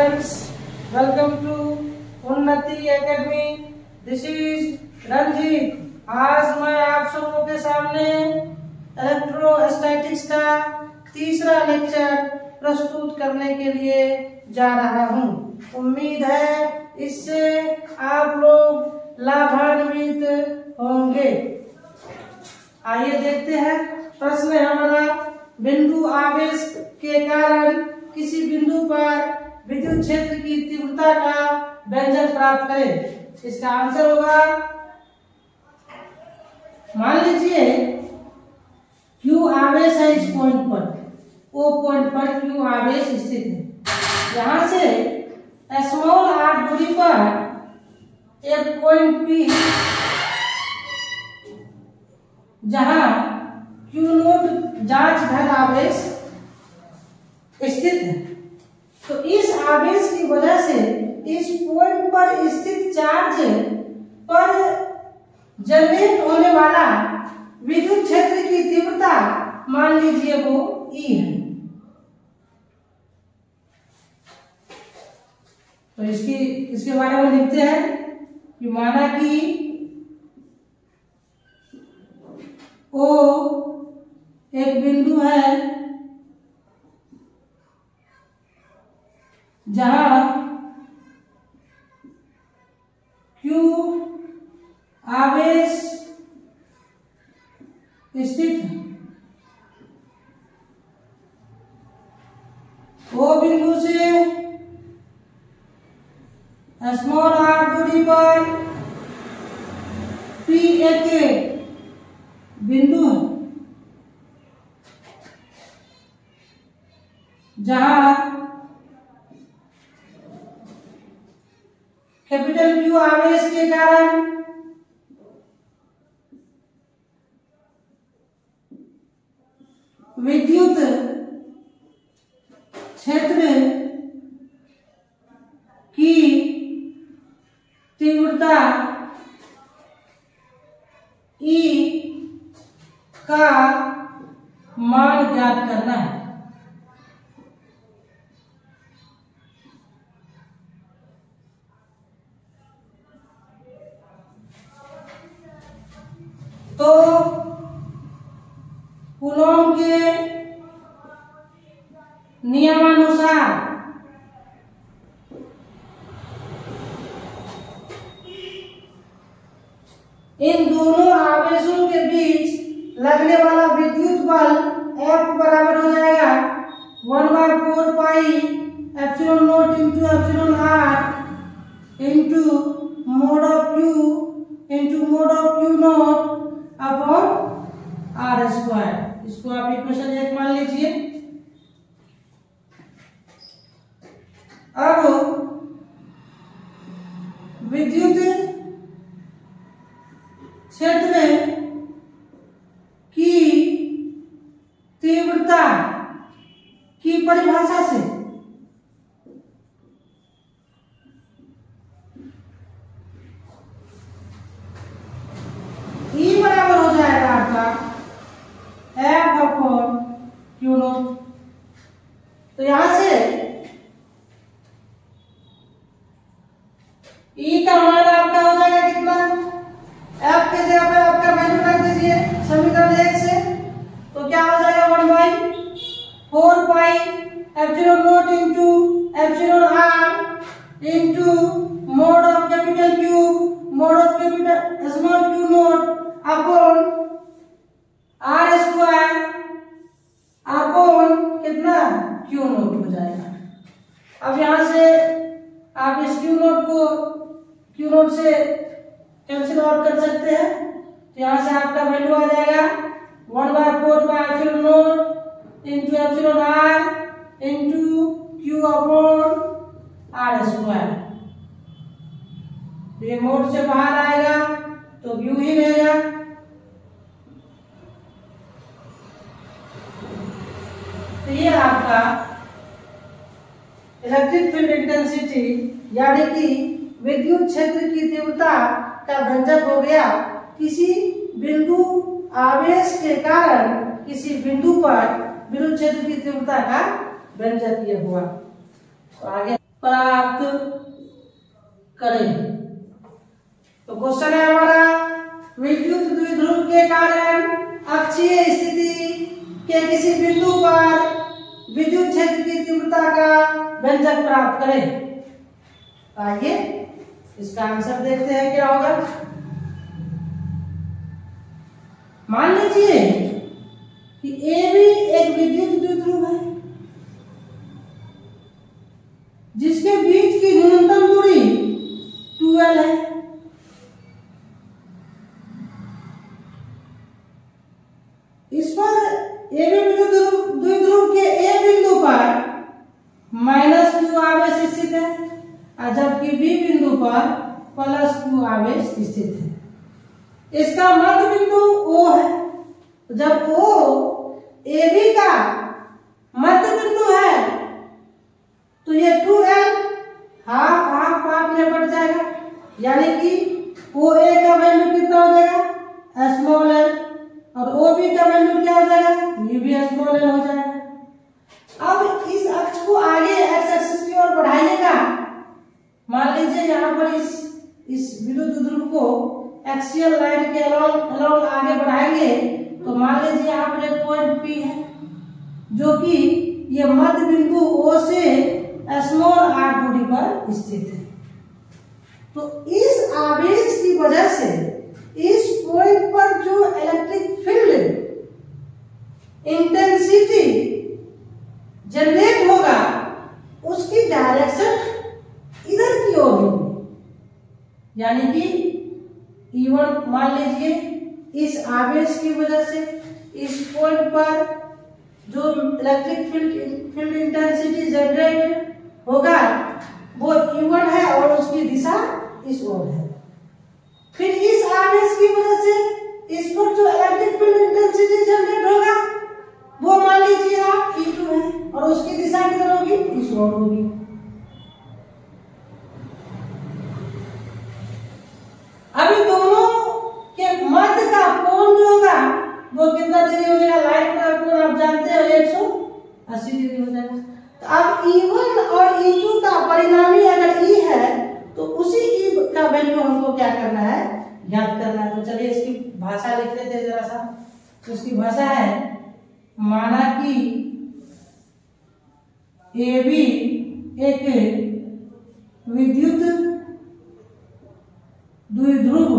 friends, welcome to Unnati academy. This is Ranjeet. आज मैं आप सबों के सामने इलेक्ट्रोस्टैटिक्स का तीसरा लेक्चर प्रस्तुत करने के लिए जा रहा हूं। उम्मीद है इससे आप लोग लाभान्वित होंगे। आइए देखते हैं। प्रश्न है हमारा, बिंदु आवेश के कारण किसी बिंदु पर विद्युत क्षेत्र की तीव्रता का व्यंजक प्राप्त करें। इसका आंसर होगा, मान लीजिए Q आवेश है इस पॉइंट पर, O पॉइंट पर Q आवेश स्थित है। यहां से स्मॉल r दूरी पर एक पॉइंट P है जहां Q नोट जांच धन आवेश स्थित है। तो इस आवेश की वजह से इस पॉइंट पर स्थित चार्ज पर जनरेट होने वाला विद्युत क्षेत्र की तीव्रता मान लीजिए वो E है। तो इसके बारे में लिखते हैं कि माना कि O एक बिंदु है जहां Q आवेश स्थित है। O बिंदु से स्मॉल r दूरी पर P एक बिंदु है जहां कैपिटल Q आवेश के कारण विद्युत क्षेत्र की तीव्रता E का मान ज्ञात करना है। तो कूलॉम के नियमानुसार इन दोनों आवेशों के बीच लगने वाला विद्युत बल F बराबर हो जाएगा 1/4 pi epsilon not into epsilon r into mod of Q not upon r square. इसको आप इक्वेशन 1 मान लीजिए। अब विद्युत क्षेत्र की तीव्रता की परिभाषा से E बराबर हो जाएगा आपका F अपॉन Q नॉट। तो यहां से E का मान आपका हो जाएगा कितना, F के जगह पर आपका वैल्यू रख दीजिए समीकरण 1 से। तो क्या हो जाएगा 1/4 pi epsilon not into epsilon r into mod of capital Q mod of capital small q not upon r square upon कितना Q नॉट हो जाएगा। अब यहां से आप इस Q नॉट को Q नॉट से कैंसिल आउट कर सकते हैं। तो यहां से आपका वैल्यू आ जाएगा 1/4 pi epsilon not into epsilon r into Q upon r square. ये मोड से बाहर आएगा तो Q ही रहेगा। तो ये आपका इलेक्ट्रिक फील्ड इंटेंसिटी यानी कि विद्युत क्षेत्र की तीव्रता का व्यंजक हो गया किसी बिंदु आवेश के कारण किसी बिंदु पर विद्युत क्षेत्र की तीव्रता का व्यंजक ये हुआ। तो आगे प्राप्त करें। तो क्वेश्चन है हमारा, विद्युत द्विध्रुव के कारण अक्षीय स्थिति के किसी बिंदु पर विद्युत क्षेत्र की तीव्रता का व्यंजक प्राप्त करें। आइए इसका आंसर देखते हैं क्या होगा। मान लीजिए कि ए भी एक विद्युत द्विध्रुव है जिसके बीच की न्यूनतम दूरी 12 है। इस पर ए बी द्विध्रुव के ए बिंदु पर -q आवेश स्थित है और जबकि बी बिंदु पर +q आवेश स्थित है। इसका मध्य बिंदु O है। जब O ए बी का मध्य बिंदु है तो ये 2l हाफ पार्ट में बढ़ जाएगा, यानी कि OA का वैल्यू कितना हो जाएगा स्मॉल l और OB का वैल्यू क्या हो जाएगा ये भी स्मॉल l हो जाएगा। अब इस अक्ष को आगे x एक्सिस की ओर बढ़ाइएगा। मान लीजिए यहाँ पर इस विद्युत ध्रुव को एक्सियल लाइन के अलोंग आगे बढ़ाएंगे तो मान लीजिए यहाँ पर एक पॉइंट P है जो कि ये मध्य बिंदु O से स्मॉल r दूरी पर स्थित है। तो इस आवेश की वजह से इस पॉइंट पर जो इलेक्ट्रिक फील्ड इंटेंसिटी जनरेट होगा उसकी डायरेक्शन इधर की ओर होगी, यानी कि E1 मान लीजिए इस आवेश की वजह से इस पॉइंट पर जो इलेक्ट्रिक फील्ड इंटेंसिटी जनरेट होगा वो E1 है और उसकी दिशा इस ओर है। फिर इस आवेश की वजह से इस पर जो इलेक्ट्रिक फील्ड इंटेंसिटी जनरेट होगा वो मान लीजिए आप E2 है और उसकी दिशा किधर होगी इस ओर होगी। अभी दोनों के मध्य का कोण जो होगा वो कितना डिग्री हो जाएगा, लाइन का कोण आप जानते हो 180 डिग्री हो जाएगा। तो अब E1 और E2 का परिणामी अगर E है तो उसी E का वैल्यू हमको क्या करना है ज्ञात करना है। तो चलिए इसकी भाषा लिख लेते हैं जरा सा। तो इसकी भाषा है, माना कि AB एक विद्युत द्विध्रुव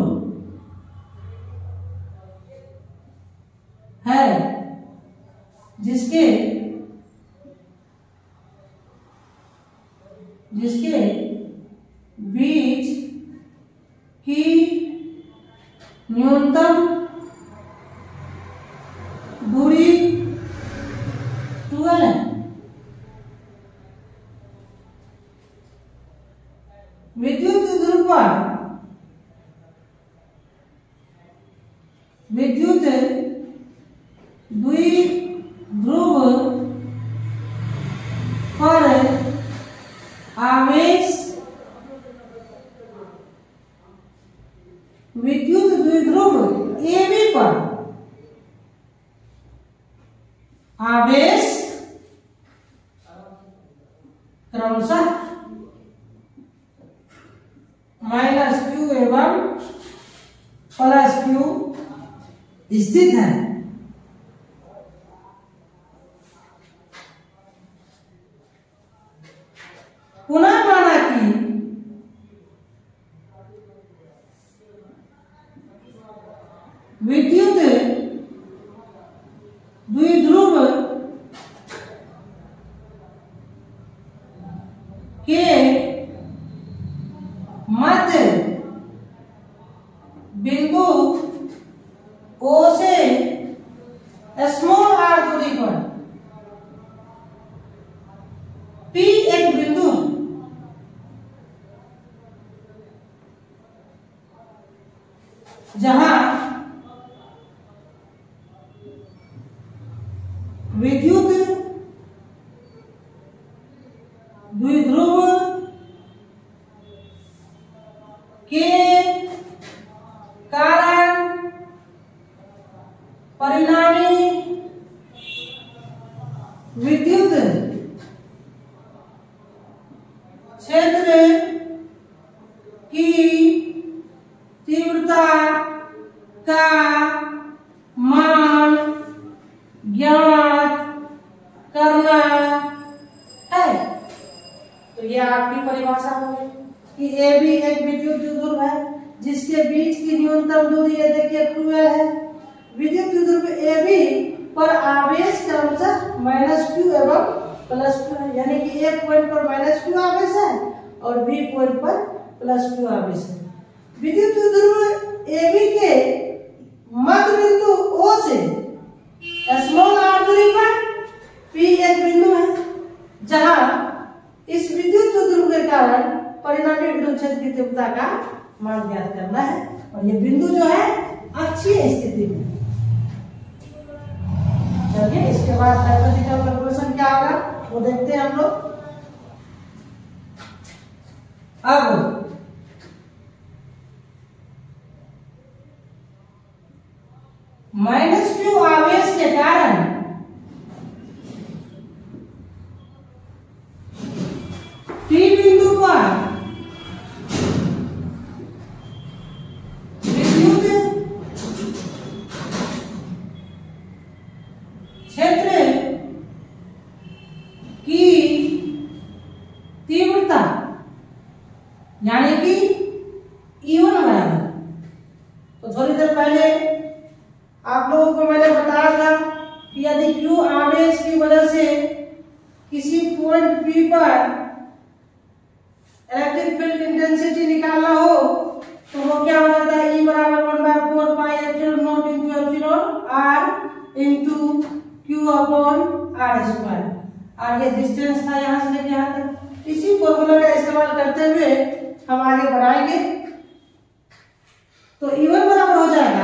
है जिसके बीच की न्यूनतम दूरी 12 है। विद्युत ध्रुव पर विद्युत द्विध्रुव पर आवेश विद्युत द्विध्रुव AB पर आवेश क्रमशः -q एवं +q स्थित है। पुनः माना कि विद्युत द्विध्रुव के मध्य बिंदु O से स्मॉल r दूरी पर P एक बिंदु जहां विद्युत द्विध्रुव के कारण परिणामी विद्युत क्षेत्र की तीव्रता का मान ज्ञात करना है। तो ये आपकी परिभाषा हो गई कि ए बी एक विद्युत द्विध्रुव है जिसके बीच की न्यूनतम दूरी है, देखिए 12 है। विद्युत द्विध्रुव ए बी पर आवेश क्रमशः -q एवं +q है, यानी कि एक पॉइंट पर -q आवेश है और बी पॉइंट पर +q आवेश है। विद्युत द्विध्रुव ए बी के मध्य बिंदु O से स्मॉल r दूरी पर P एक बिंदु है जहां इस विद्युत द्विध्रुव के कारण परिणामी विद्युत क्षेत्र की तीव्रता का मान ज्ञात करना है और ये बिंदु जो है अक्षीय स्थिति में। चलिए इसके बाद मैथमेटिकल कैलकुलेशन क्या होगा वो देखते हैं हम लोग। अब -q आवेश के कारण P बिंदु पर विद्युत क्षेत्र की तीव्रता यानी कि E1 बराबर। तो थोड़ी देर पहले आप लोगों को मैंने बताया था कि यदि Q आवेश की वजह से किसी पॉइंट P पर इलेक्ट्रिक फील्ड इंटेंसिटी निकालना हो तो वो क्या हो जाता है, E बराबर 1/4 pi epsilon not into epsilon r into Q upon r square. और ये डिस्टेंस था यहाँ से लेके यहाँ तक। इसी फॉर्मूला का इस्तेमाल करते हुए हम आगे बढ़ाएंगे। तो E1 बराबर हो जाएगा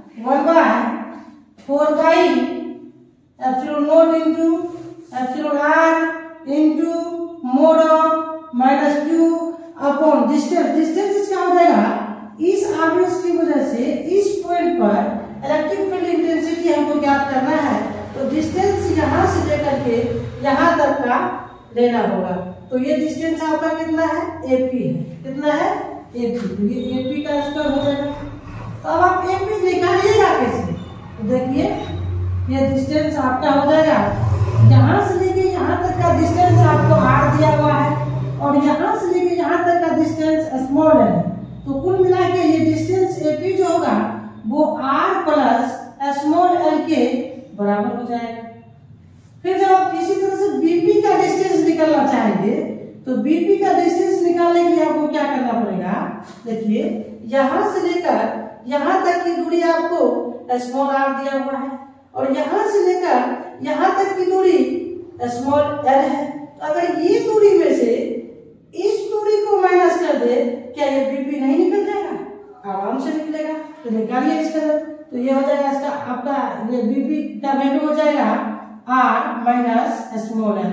1/4 pi epsilon not into epsilon r into mod of -q upon distance. Distance इसका हो जाएगा इस आवेश की वजह से इस पॉइंट पर इलेक्ट्रिक फील्ड इंटेंसिटी हमको ज्ञात करना है। तो डिस्टेंस यहाँ से लेकर के यहाँ तक का लेना होगा। तो ये डिस्टेंस आपका कितना है, AP है। कितना है, AP। तो ये AP का स्क्वायर हो जाएगा। तो अब आप AP निकालिएगा कैसे, तो देखिए ये डिस्टेंस आपका हो जाएगा, यहाँ से लेके यहाँ तक का डिस्टेंस आपको r दिया हुआ है और यहाँ से लेके यहाँ तक का डिस्टेंस स्मॉल है। तो कुल मिला के ये डिस्टेंस AP जो होगा वो r प्लस स्मॉल l के बराबर हो जाएगा। फिर जब आप किसी तरह से BP का डिस्टेंस निकालना चाहेंगे तो BP का डिस्टेंस निकालने के लिए आपको क्या करना पड़ेगा, देखिए यहाँ से लेकर यहाँ तक की दूरी आपको स्मॉल r दिया हुआ है और यहाँ से लेकर यहाँ तक की दूरी स्मॉल l है। तो अगर ये दूरी में से इस दूरी को माइनस कर दे, क्या ये BP नहीं निकल जाएगा, आराम से निकलेगा। तो निकालिए इसका। तो ये हो जाएगा इसका आपका ये BP का वैल्यू हो जाएगा r माइनस स्मॉल l।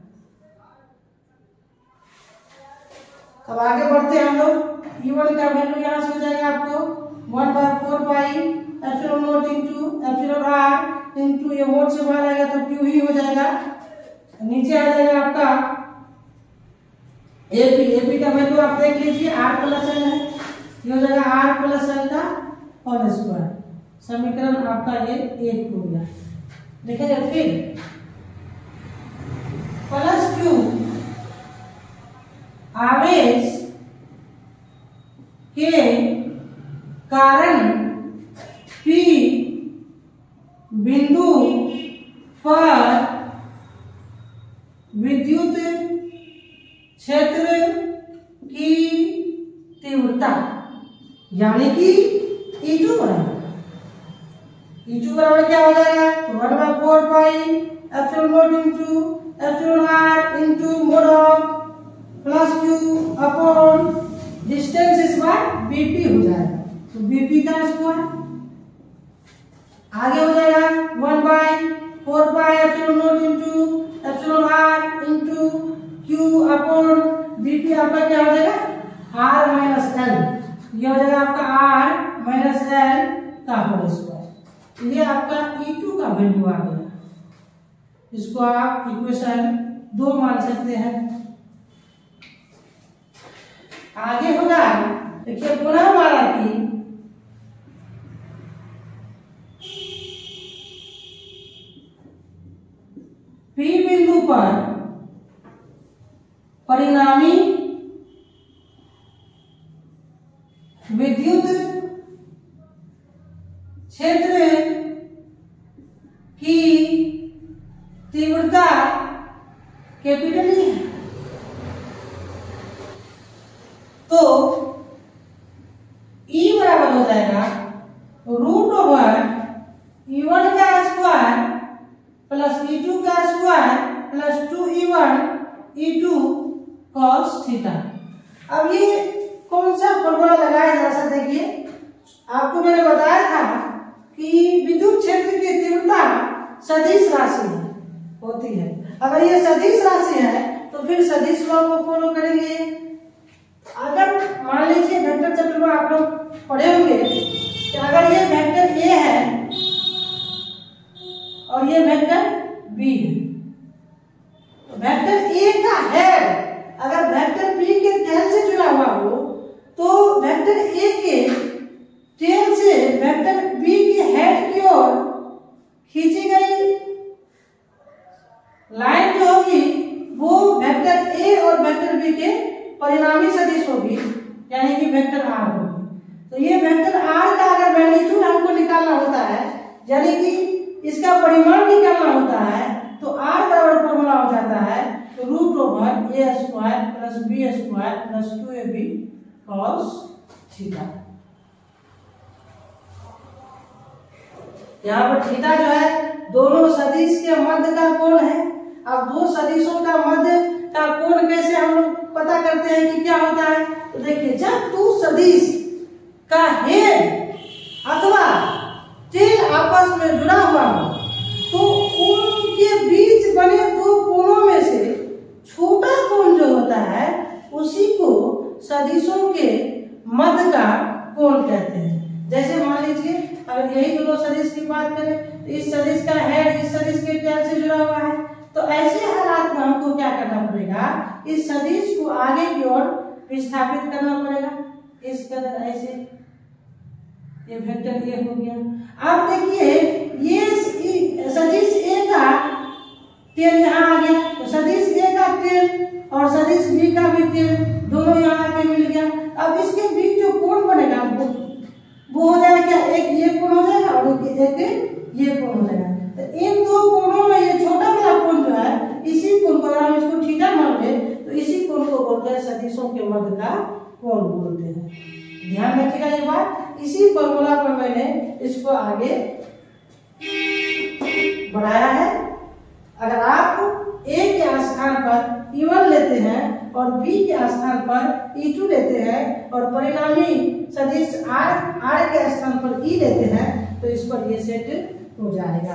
अब आगे बढ़ते हैं हम लोग। E1 का वैल्यू यहाँ से हो जाएगा आपको 1/4 pi epsilon not into epsilon r into ये मोड से बाहर आएगा तो Q ही हो जाएगा। नीचे आ जाएगा आपका AP का वैल्यू आप देख लीजिए r प्लस l है। ये हो जाएगा r प्लस l का होल स्क्वायर। समीकरण आपका ये 1 हो गया। देखिए फिर प्लस Q आवेश के कारण P बिंदु पर विद्युत क्षेत्र की तीव्रता यानी कि E2 बराबर। E2 बराबर क्या हो जाएगा, 1/4 pi epsilon not into epsilon r into mod of plus Q upon distance इस बार BP हो जाएगा। तो BP का स्क्वायर आगे हो जाएगा 1/4 pi epsilon not into epsilon r into Q upon BP आपका क्या हो जाएगा r माइनस l। ये हो जाएगा आपका r माइनस l का होल स्क्वायर। ये आपका E2 का वैल्यू आ गया। इसको आप इक्वेशन 2 मान सकते हैं। आगे होगा, देखिए गुणा माना कि P बिंदु पर परिणामी विद्युत क्षेत्र की तीव्रता कैपिटल E है। तो E बराबर हो जाएगा रूट ओवर E1 का स्क्वायर प्लस E2 का square plus 2E1 E2 cos theta. अब ये कौन सा फॉर्मूला लगाया जा सकता है? देखिए आपको मैंने बताया था कि विद्युत क्षेत्र की तीव्रता सदिश राशि होती है। अगर ये सदिश राशि है तो फिर सदिश लॉ को फॉलो करेंगे। अगर मान लीजिए वेक्टर चैप्टर में आप लोग पढ़े होंगे कि अगर ये वेक्टर ए है और ये वेक्टर बी है, तो वेक्टर ए का हेड अगर वेक्टर बी के टेल से जुड़ा हुआ हो तो वेक्टर ए के टेल से वेक्टर बी के हेड की ओर खींची गई लाइन जो होगी वो वेक्टर ए और वेक्टर बी के परिणामी सदिश होगी, यानी कि वेक्टर आर होगी। तो ये वेक्टर आर का अगर मैग्नीट्यूड हमको निकालना होता है, यानी कि इसका परिमाण निकालना होता है, तो आर बराबर फॉर्मूला हो जाता है root over A square plus B square plus 2ab cos theta. यहाँ पर थीटा जो है दोनों सदिश के मध्य का कोण है। अब दो सदिशों का मध्य का कोण कैसे हम लोग पता करते हैं कि क्या होता है? तो देखिए जब दो सदिश का हेड अथवा टेल आपस में जुड़ा हुआ हो तो उनके बीच बने दो कोणों में से छोटा कोण जो होता है उसी को सदिशों के मध्य का कोण कहते हैं। जैसे मान लीजिए अगर यही दोनों सदिश की बात करें तो इस सदिश का हेड इस सदिश के टेल से जुड़ा हुआ है, तो ऐसे हालात में हमको क्या करना पड़ेगा? इस सदिश को आगे की ओर विस्थापित करना पड़ेगा। इस कदर ऐसे ये वेक्टर ए हो गया। अब देखिए ये सदिश ए का टेल यहाँ आ गया, तो सदिश ए का टेल और सदिश बी का भी टेल दोनों यहाँ आके मिल गया। अब इसके बीच जो कोण बनेगा वो हो जाएगा, एक ये कोण हो जाएगा और एक ये कोण हो जाएगा। तो इन दो कोणों में ये छोटा वाला कोण जो है इसी कोण को अगर हम इसको थीटा मान ले तो इसी कोण को बोलते हैं सदिशों के मध्य का कोण बोलते हैं। ध्यान रखिएगा ये बात। इसी फॉर्मूला पर मैंने इसको आगे बढ़ाया है। अगर आप ए के स्थान पर E1 लेते हैं और बी के स्थान पर E2 लेते हैं और परिणामी सदिश R के स्थान पर E लेते हैं तो इस पर ये सेट हो जाएगा।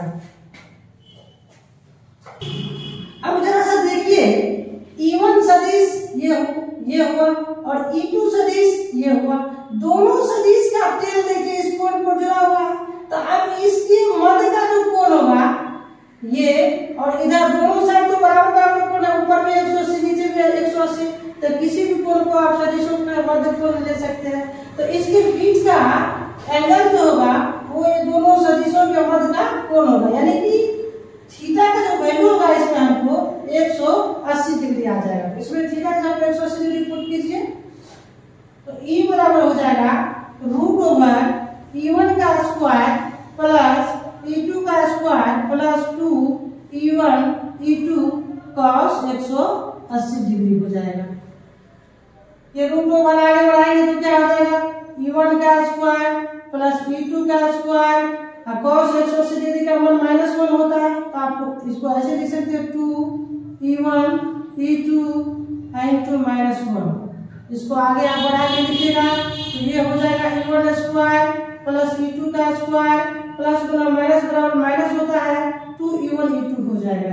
अब जरा सा देखिए E1 सदिश ये हुआ और E2 सदिश ये हुआ। दोनों सदिश का टेल देखिए इस कोण पर जुड़ा हुआ है, तो अब इसके मध्य का जो कोण होगा ये और इधर दोनों साइड तो बराबर कोण है, ऊपर में 180 नीचे में 180, तो किसी भी कोण को आप सदिशों का मध्य कोण ले सकते हैं। तो इसके बीच का एंगल जो होगा वो ये दोनों सदिशों के मध्य का कोण होगा, यानी कि थीटा का जो वैल्यू होगा इसमें हमको 180 डिग्री आ जाएगा। इसमें थीटा का आप 180 डिग्री पुट कीजिए तो E बराबर हो जाएगा रूट ओवर E1 का स्क्वायर प्लस E2 का square plus 2E1 E2 cos 180 degree हो जाएगा। ये रूट ओवर आगे बढ़ाएंगे तो क्या हो जाएगा? E1 का स्क्वायर प्लस E2 का स्क्वायर cos 180 डिग्री का मान -1 होता है, तो आपको इसको ऐसे लिख सकते हैं 2E1 E2 into -1। इसको आगे आप बढ़ा के लिखिएगा तो ये हो जाएगा E1 स्क्वायर प्लस E2 का स्क्वायर प्लस गुना माइनस बराबर माइनस होता है 2E1 E2 हो जाएगा।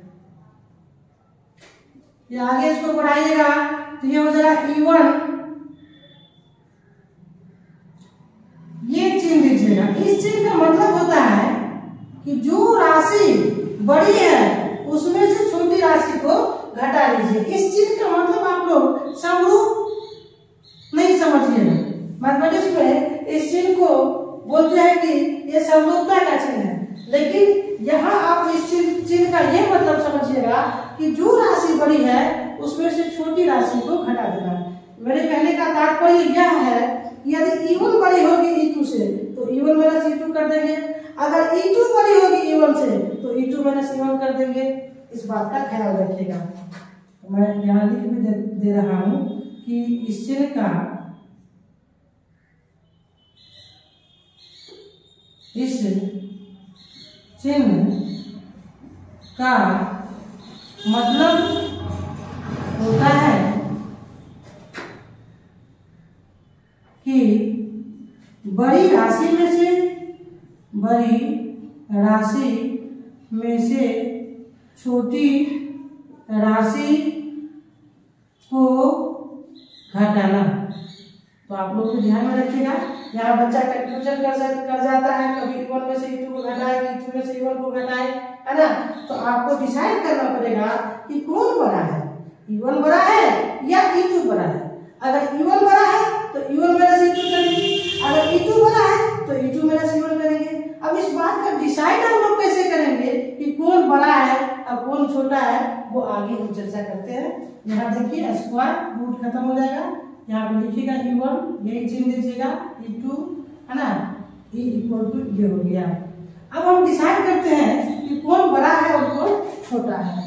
ये आगे इसको बढ़ाइएगा तो ये हो जाएगा E1, ये चिन्ह लीजिएगा। इस चिन्ह का मतलब होता है कि जो राशि बड़ी है उसमें से छोटी राशि को घटा लीजिए। इस चिन्ह का मतलब आप लोग समरूप इसका ये मतलब समझिएगा कि जो राशि बड़ी है उसमें से छोटी राशि को घटा देना है। मेरे कहने का तात्पर्य यह है कि यदि E1 बड़ी होगी E2 से तो E1 माइनस E2 कर देंगे, अगर E2 बड़ी होगी E1 से तो E2 माइनस E1 कर देंगे। इस बात का ख्याल रखिएगा। मैं यहाँ लिख भी दे रहा हूं कि इस चिन्ह का मतलब होता है कि बड़ी राशि में से छोटी राशि को घटाना। तो आप लोग को ध्यान में रखिएगा, यहाँ बच्चा कंफ्यूजन कर जाता है, कभी E1 में से E2 को घटाए, E2 में से E1 को घटाए, है ना। तो आपको डिसाइड करना पड़ेगा कि कौन बड़ा है, E1 बड़ा है या E2 बड़ा है। अगर E1 बड़ा है तो E1 माइनस E2 करेंगे, अगर E2 बड़ा है तो E2 माइनस E1 करेंगे। अब इस बात का डिसाइड हम लोग कैसे करेंगे कि कौन बड़ा है और कौन छोटा है, वो आगे हम चर्चा करते हैं। यहाँ देखिए स्क्वायर रूट खत्म हो जाएगा, यहाँ पे लिखिएगा E1, यही चिन्ह दीजिएगा, E2, है ना, E इक्वल टू ये हो गया। अब हम डिसाइड करते हैं कि कौन बड़ा है और कौन छोटा है।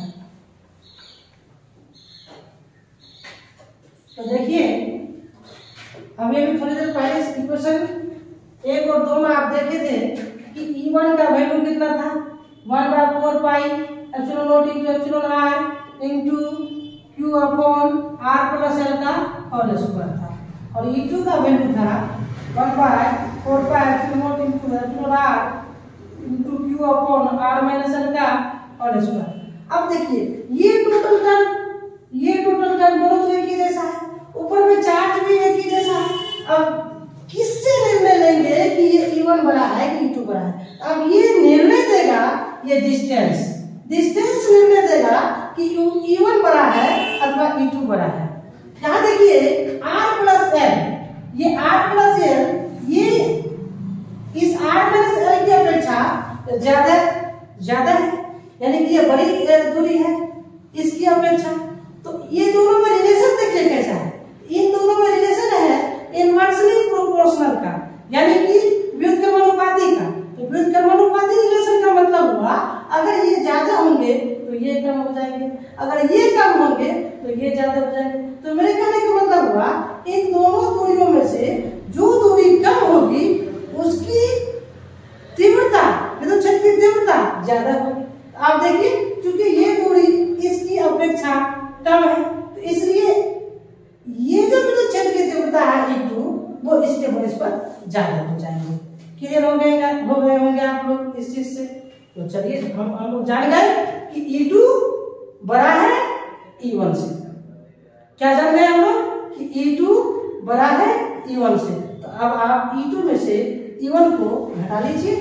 तो देखिए अभी थोड़ी देर पहले इक्वेशन 1 और 2 में आप देखे थे कि E1 का वैल्यू कितना था, 1/4 pi epsilon not into epsilon r into q upon r plus l का होल स्क्वायर था, और E2 का वैल्यू था 1/4 pi epsilon not into epsilon r into q upon r minus l का होल स्क्वायर। अब देखिए ये टोटल टर्म दोनों तो एक ही जैसा है, ऊपर में चार्ज भी एक ही जैसा है। अब किससे निर्णय लेंगे कि ये E1 बड़ा है कि E2 बड़ा है? अब ये निर्णय देगा, ये डिस्टेंस निर्णय देगा कि E1 बड़ा है अथवा E2 बड़ा है। यहाँ देखिए R प्लस L, ये R प्लस L ये इस R प्लस L की अपेक्षा ज्यादा है, यानी कि ये बड़ी दूरी है इसकी अपेक्षा। तो ये दोनों में रिलेशन देखिए कैसा है, इन दोनों में रिलेशन है इनवर्सली प्रोपोर्शनल का, यानी कि व्युत्क्रमानुपाती का। तो व्युत्क्रमानुपाती रिलेशन का मतलब हुआ अगर ये ज्यादा होंगे तो ये कम हो जाएंगे, अगर ये कम होंगे तो ये ज्यादा हो जाएंगे। तो मेरे कहने का मतलब हुआ इन दोनों दूरियों में से जो दूरी कम होगी उसकी तीव्रता, विद्युत क्षेत्र की तीव्रता ज्यादा होगी। आप देखिए क्योंकि ये दूरी इसकी अपेक्षा कम है, तो इसलिए ये जो विद्युत क्षेत्र की तीव्रता है E2 वो इसके बनिस पर ज्यादा हो जाएंगे। क्लियर हो गए होंगे आप लोग इस चीज से। तो चलिए हम लोग जान गए कि E2 बड़ा है E1 से। क्या जान गए हम लोग कि E2 बड़ा है E1 से। तो अब आप E2 में से E1 को घटा लीजिए।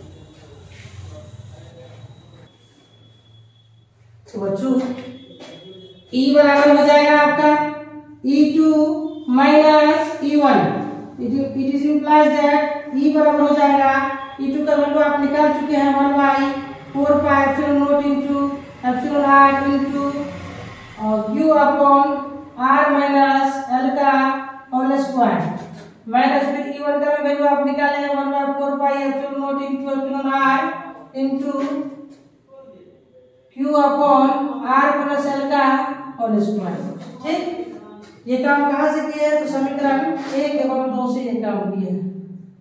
तो बच्चों E बराबर हो जाएगा आपका E2 minus E1। It is implies that E बराबर हो जाएगा, E2 का वैल्यू आप निकाल चुके हैं 1/4 pi epsilon not into epsilon r into q upon r minus l का होल स्क्वायर, माइनस फिर E1 का वैल्यू आप निकाले हैं 1/4 pi epsilon not into epsilon r into q upon r plus l का होल स्क्वायर। ठीक, ये काम कहाँ से किया है? तो समीकरण 1 एवं 2 से ये काम किया है।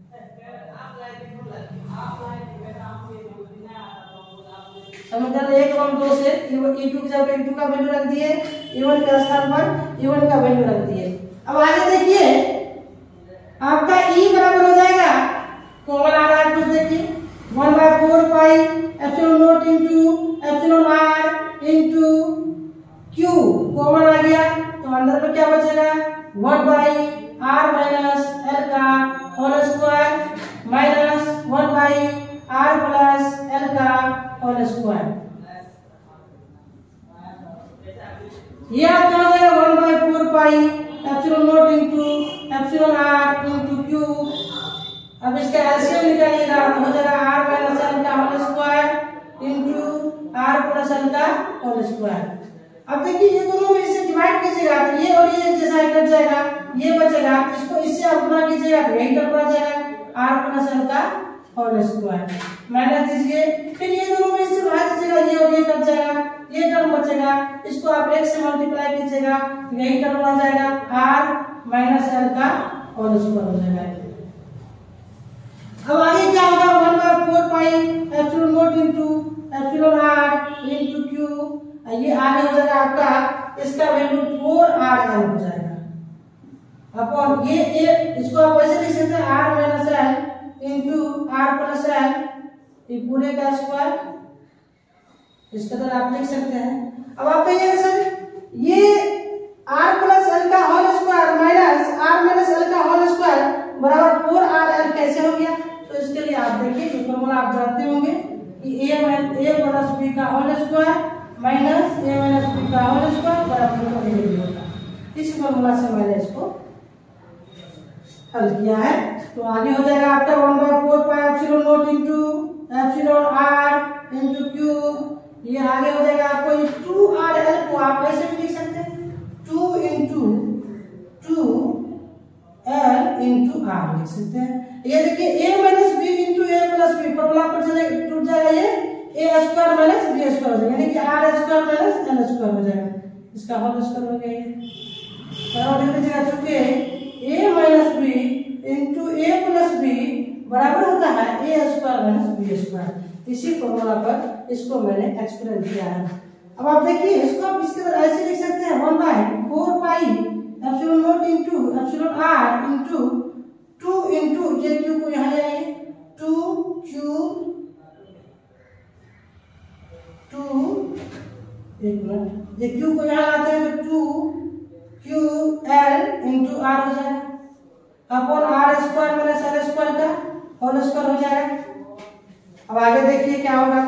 समीकरण 1 एवं 2 से E2 की जगह E2 का वैल्यू रख दिए, E1 के स्थान पर E1 का वैल्यू रख दिए। अब आगे देखिए आपका E बराबर हो जाएगा, कॉमन आ रहा है कुछ देखिए 1/4 pi epsilon not into epsilon r into q, common आ गया तो अंदर में क्या बचेगा 1/r माइनस l का whole square minus 1/r plus l का होल स्क्वायर। ये आपका हो जाएगा 1/4 pi epsilon not into epsilon r into q। अब इसका एलसीएम निकालिएगा तो हो जाएगा r माइनस l का whole square into r plus l का होल स्क्वायर। अब देखिए ये दोनों में इसे डिवाइड कीजिएगा तो ये और ये जैसा कट जाएगा, ये बचेगा, इसको इससे आप गुणा कीजिएगा तो यही टर्म आ जाएगा r प्लस l का होल स्क्वायर। माइनस दीजिए, फिर ये दोनों में इससे भाग दीजिएगा, ये और ये कट जाएगा, ये टर्म बचेगा, इसको आप 1 से मल्टीप्लाई कीजिएगा तो यही टर्म आ जाएगा r माइनस l का होल स्क्वायर हो जाएगा। अब आगे क्या होगा, 1/4 pi epsilon not into epsilon r into q, ये आगे हो जाएगा आपका, इसका वैल्यू 4rl हो जाएगा अपॉन ये इसको आप ऐसे लिख सकते हैं r minus l into r plus l, ये पूरे का स्क्वायर, इसका तरह आप लिख सकते हैं। अब आप कहिए सर ये r प्लस l का whole square minus r minus l का होल स्क्वायर बराबर 4rl कैसे हो गया, तो इसके लिए आप देखिए ये फॉर्मूला आप जानते होंगे कि a प्लस b का whole square minus a minus b का होल स्क्वायर बराबर a होगा। इस फॉर्मूला से मैंने इसको हल किया है। तो आगे हो जाएगा आपका 1/4 pi epsilon not into epsilon r into q, ये आगे हो जाएगा आपको 2rl को आप ऐसे भी लिख सकते हैं 2 इनटू 2l इनटू r लिख सकते हैं। ये देखिए a minus b into a plus b formula पर चले टूट जाएगा, ये a square minus b square हो जाएगा, यानी कि r square minus l square हो जाएगा, इसका होल स्क्वायर हो गया ये। और लिख दीजिएगा चूंकि a minus b into a plus b बराबर होता है a square minus b square, इसी फॉर्मूला पर इसको मैंने एक्सप्लेन किया है। अब आप देखिए इसको आप इसके तरह ऐसे लिख सकते हैं 1/4 pi epsilon not into epsilon r into 2 into ये q को यहां ले आइए 2q 2 एक मिनट, ये q को यहां लाते हैं तो 2ql इनटू r हो जाएगा upon r square minus l square का होल स्क्वायर हो जाएगा। अब आगे देखिए क्या होगा,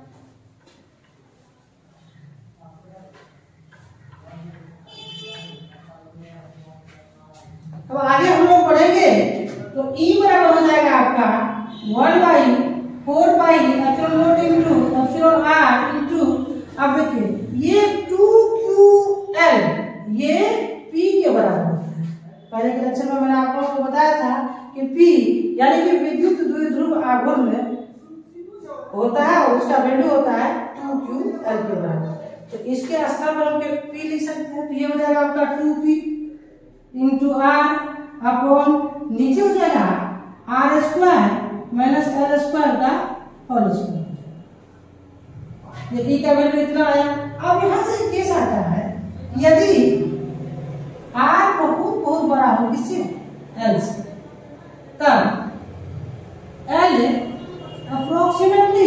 अब आगे हम लोग पढ़ेंगे तो e बराबर हो जाएगा आपका 1/4 pi epsilon not into epsilon r into, अब देखिए ये 2ql ये p के बराबर होता है। पहले के लेक्चर में मैंने आप लोगों को बताया था कि p यानी कि विद्युत द्विध्रुव आघूर्ण होता है और उसका वैल्यू होता है 2ql के बराबर। तो इसके स्थान पर हम p लिख सकते हैं, तो ये हो जाएगा आपका 2p इनटू r अपॉन नीचे हो जाएगा r square minus l square का होल स्क्वायर, ये e का वैल्यू इतना आया। अब यहां से केस आता है यदि r बहुत बड़ा हो किससे l से, तब l अप्रोक्सीमेटली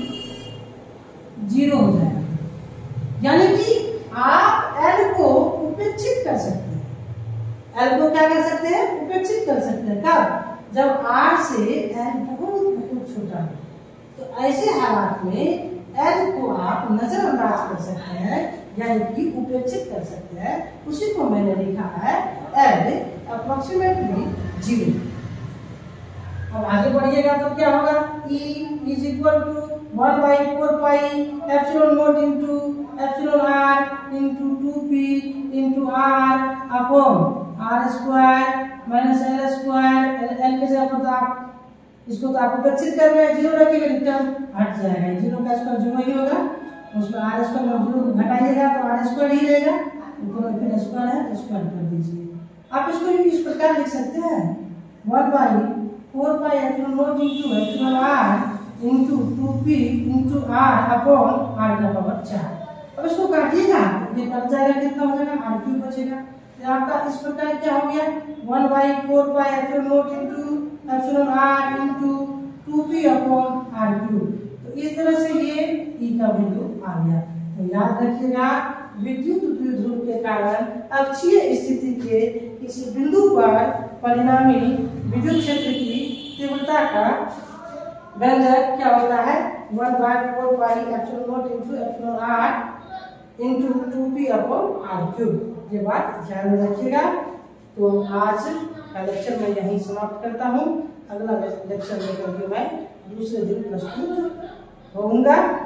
0 हो जाएगा, यानी कि आप l को उपेक्षित कर सकते हैं, l को क्या कर सकते हैं उपेक्षित कर सकते हैं, कब जब r से l बहुत छोटा हो, तो ऐसे हालात में l को आप नजरअंदाज कर सकते हैं यानी कि उपेक्षित कर सकते हैं, उसी को मैंने लिखा है l अप्रोक्सीमेटली 0। अब आगे बढ़िएगा तो क्या होगा, E is equal to 1/4 pi epsilon not into epsilon r into 2p into r upon r square minus l square, l के जगह पर आप इसको तो आप उपेक्षित कर रहे हैं, 0 रखिएगा टर्म हट जाएगा, 0 का स्क्वायर 0 ही होगा, उसमें r स्क्वायर में 0 घटाइएगा तो r स्क्वायर ही रहेगा, ऊपर में फिर स्क्वायर है तो स्क्वायर कर दीजिए। आप इसको इस प्रकार लिख सकते हैं 1/4 pi epsilon not into epsilon r into 2p into r upon r का पावर 4। अब इसको काटिएगा तो ये कट जाएगा, कितना हो जाएगा r3 बचेगा। तो आपका इस प्रकार क्या हो गया 1/4 pi epsilon not into epsilon r into 2p upon r3। तो इस तरह से ये e का वैल्यू आ गया। तो याद रखिएगा विद्युत द्विध्रुव के कारण अक्षीय स्थिति के किसी बिंदु पर परिणामी विद्युत क्षेत्र की तीव्रता का व्यंजक क्या होता है 1/4 pi epsilon not into epsilon r into 2p upon r3। ये बात ध्यान में रखिएगा। तो आज का लेक्चर मैं यहीं समाप्त करता हूँ, अगला लेक्चर लेकर के मैं दूसरे दिन प्रस्तुत होऊंगा।